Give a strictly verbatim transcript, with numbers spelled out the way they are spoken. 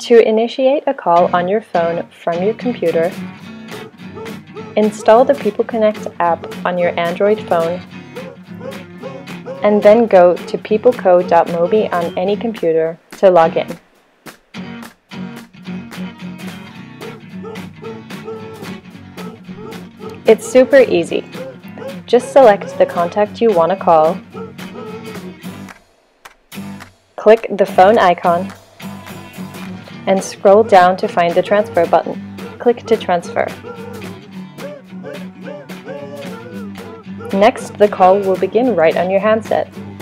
To initiate a call on your phone from your computer, install the PPLCONNECT app on your Android phone, and then go to peopleco dot mobi on any computer to log in. It's super easy. Just select the contact you want to call, click the phone icon, and scroll down to find the transfer button. Click to transfer. Next, the call will begin right on your handset.